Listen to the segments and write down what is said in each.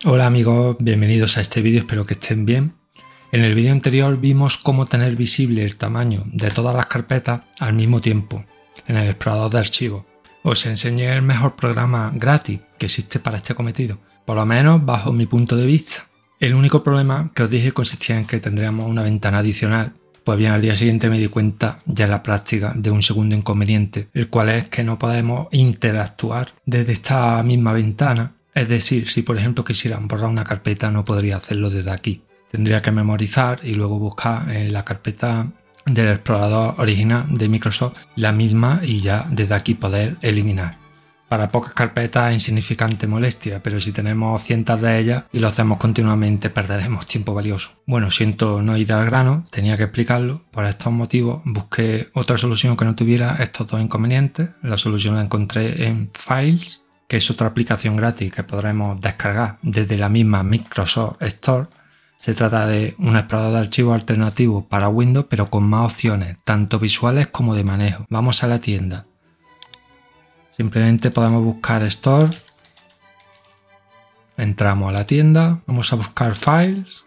Hola amigos, bienvenidos a este vídeo, espero que estén bien. En el vídeo anterior vimos cómo tener visible el tamaño de todas las carpetas al mismo tiempo en el explorador de archivos. Os enseñé el mejor programa gratis que existe para este cometido, por lo menos bajo mi punto de vista. El único problema que os dije consistía en que tendríamos una ventana adicional. Pues bien, al día siguiente me di cuenta ya en la práctica de un segundo inconveniente, el cual es que no podemos interactuar desde esta misma ventana. Es decir, si por ejemplo quisieran borrar una carpeta no podría hacerlo desde aquí. Tendría que memorizar y luego buscar en la carpeta del explorador original de Microsoft la misma y ya desde aquí poder eliminar. Para pocas carpetas es insignificante molestia, pero si tenemos cientos de ellas y lo hacemos continuamente perderemos tiempo valioso. Bueno, siento no ir al grano, tenía que explicarlo. Por estos motivos busqué otra solución que no tuviera estos dos inconvenientes. La solución la encontré en Files, que es otra aplicación gratis que podremos descargar desde la misma Microsoft Store. Se trata de un explorador de archivos alternativo para Windows, pero con más opciones, tanto visuales como de manejo. Vamos a la tienda. Simplemente podemos buscar Store. Entramos a la tienda. Vamos a buscar Files.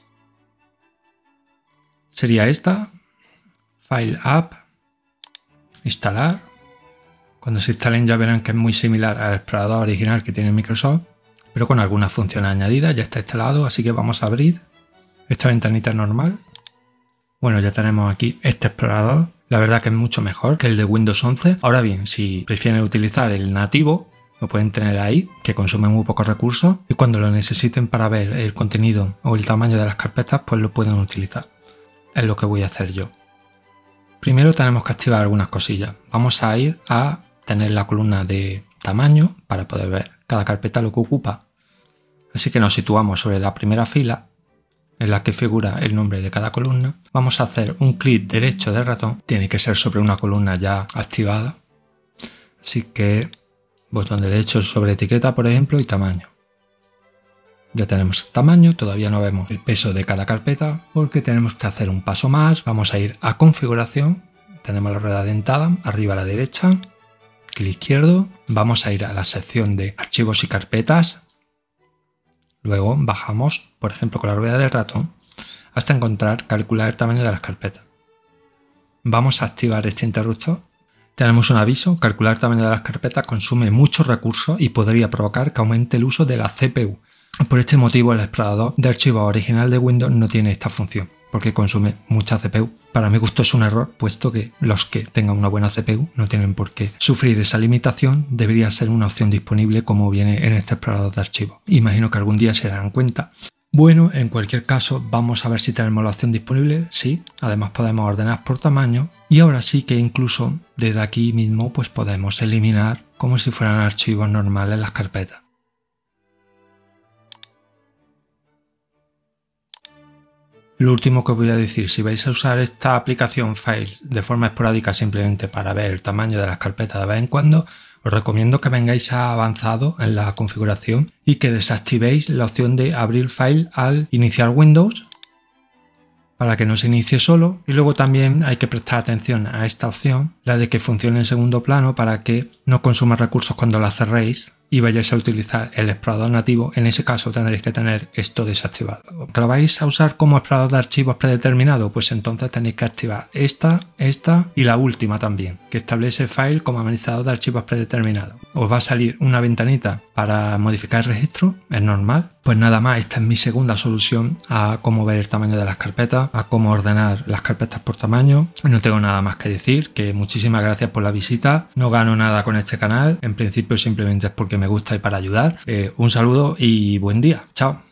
Sería esta. File App. Instalar. Cuando se instalen ya verán que es muy similar al explorador original que tiene Microsoft, pero con algunas funciones añadidas. Ya está instalado, así que vamos a abrir esta ventanita normal. Bueno, ya tenemos aquí este explorador. La verdad que es mucho mejor que el de Windows 11. Ahora bien, si prefieren utilizar el nativo, lo pueden tener ahí, que consume muy pocos recursos, y cuando lo necesiten para ver el contenido o el tamaño de las carpetas, pues lo pueden utilizar. Es lo que voy a hacer yo. Primero tenemos que activar algunas cosillas. Vamos a ir a tener la columna de tamaño para poder ver cada carpeta lo que ocupa. Así que nos situamos sobre la primera fila en la que figura el nombre de cada columna. Vamos a hacer un clic derecho del ratón. Tiene que ser sobre una columna ya activada. Así que botón derecho sobre etiqueta, por ejemplo, y tamaño. Ya tenemos el tamaño, todavía no vemos el peso de cada carpeta porque tenemos que hacer un paso más. Vamos a ir a configuración. Tenemos la rueda dentada arriba a la derecha. Clic izquierdo, vamos a ir a la sección de archivos y carpetas, luego bajamos, por ejemplo con la rueda del ratón, hasta encontrar calcular el tamaño de las carpetas. Vamos a activar este interruptor. Tenemos un aviso, calcular el tamaño de las carpetas consume muchos recursos y podría provocar que aumente el uso de la CPU. Por este motivo el explorador de archivos original de Windows no tiene esta función, porque consume mucha CPU. Para mi gusto es un error, puesto que los que tengan una buena CPU no tienen por qué sufrir esa limitación. Debería ser una opción disponible como viene en este explorador de archivos. Imagino que algún día se darán cuenta. Bueno, en cualquier caso vamos a ver si tenemos la opción disponible. Sí, además podemos ordenar por tamaño y ahora sí que incluso desde aquí mismo pues podemos eliminar como si fueran archivos normales las carpetas. Lo último que os voy a decir, si vais a usar esta aplicación Files de forma esporádica simplemente para ver el tamaño de las carpetas de vez en cuando, os recomiendo que vengáis a avanzado en la configuración y que desactivéis la opción de abrir file al iniciar Windows para que no se inicie solo, y luego también hay que prestar atención a esta opción, la de que funcione en segundo plano para que no consuma recursos cuando la cerréis y vayáis a utilizar el explorador nativo. En ese caso tendréis que tener esto desactivado. ¿Que lo vais a usar como explorador de archivos predeterminado? Pues entonces tenéis que activar esta y la última también, que establece File como administrador de archivos predeterminados. Os va a salir una ventanita para modificar el registro, es normal. Pues nada más, esta es mi segunda solución a cómo ver el tamaño de las carpetas, a cómo ordenar las carpetas por tamaño. No tengo nada más que decir, que muchísimas gracias por la visita. No gano nada con este canal, en principio simplemente es porque me gusta y para ayudar. Un saludo y buen día. Chao.